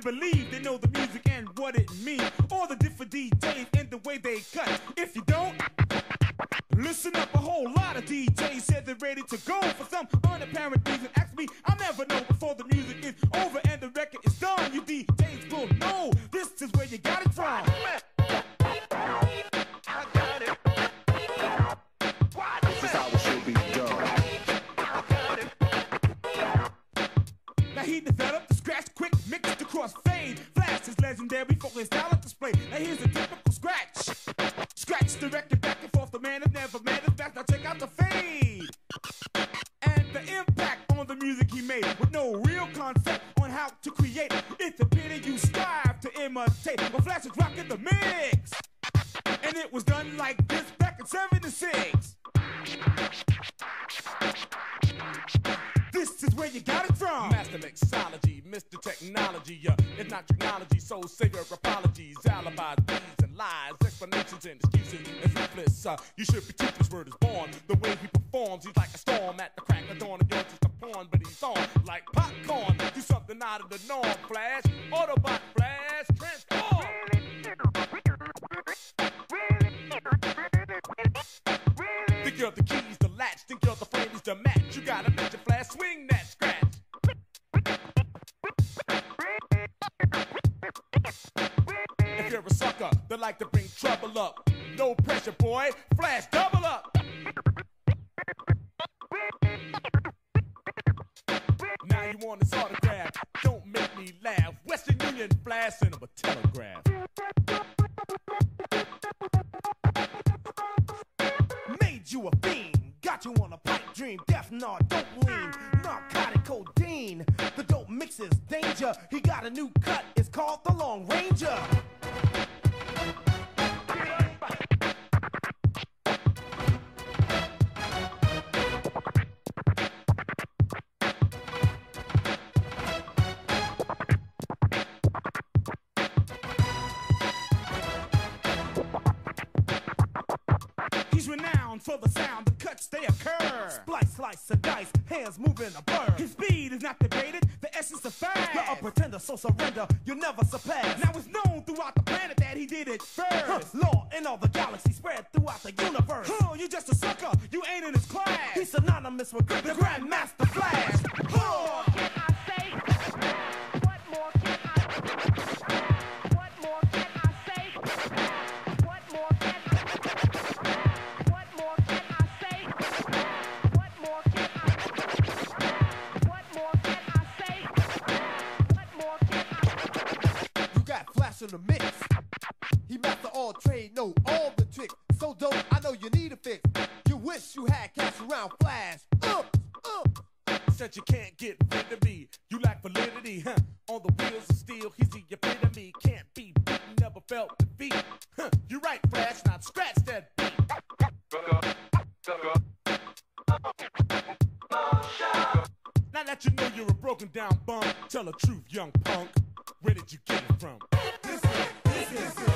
believe they know the music and what it means. All the different DJs and the way they cut. If you don't, listen up, a whole lot of DJs said they're ready to go for some unapparent reason. Ask me, I'll never know before the music is over and the record is done. You DJs will know this is where you got it from. This is how it should be done. Now he developed the scratch quick mix to crossfade. Flash is legendary for his talent display. Now here's a typical scratch. Scratch the record back and forth, the man has never met his back. Now check out the fade. And the impact on the music he made with no real concept on how to create. It's a pity you strive to imitate. But Flash is rocking the mix. And it was done like this back in '76. This is where you got it from. Master mixology, Mr. Technology. It's not technology, so say your apologies. Alibis, bees, and lies, explanations and excuses is ruthless. You should be toothless, word is born. The way he performs, he's like a storm at the crack of dawn. And you're just a pawn, but he's on like popcorn. Do something out of the norm, Flash. Autobot Flash, transform. Think you're the keys, the latch. Think you're the flames, the match. You gotta let your Flash swing that scratch. If you're a sucker that like to bring trouble up, no pressure, boy. Flash, double up. Now you want his autograph. Don't make me laugh. Western Union Flash, send him a telegraph. Made you a fiend, got you on a pipe dream. Death, nah, don't lean. Narcotic codeine, the dope mix is danger. He got a new cut, it's called the Long Ranger. He's renowned for the sound, the cuts they occur. Splice, slice, and dice, hands moving a bird. His speed is not debated, the essence of fast. You're a pretender, so surrender, you'll never surpass. Now it's known throughout the planet that he did it first. Law in all the galaxies spread throughout the universe. You just a sucker, you ain't in his class. He's synonymous with the Grandmaster Flash. In the mix, he master all trade, know all the tricks. So dope, I know you need a fix. You wish you had cash around Flash. Said you can't get rid of me. You lack validity, huh? On the wheels of steel, he's the epitome. Can't be beaten, never felt defeat. Huh? You're right, Flash, not scratch that beat. Now that you know you're a broken down bum, tell the truth, young punk. Where did you get it from? This is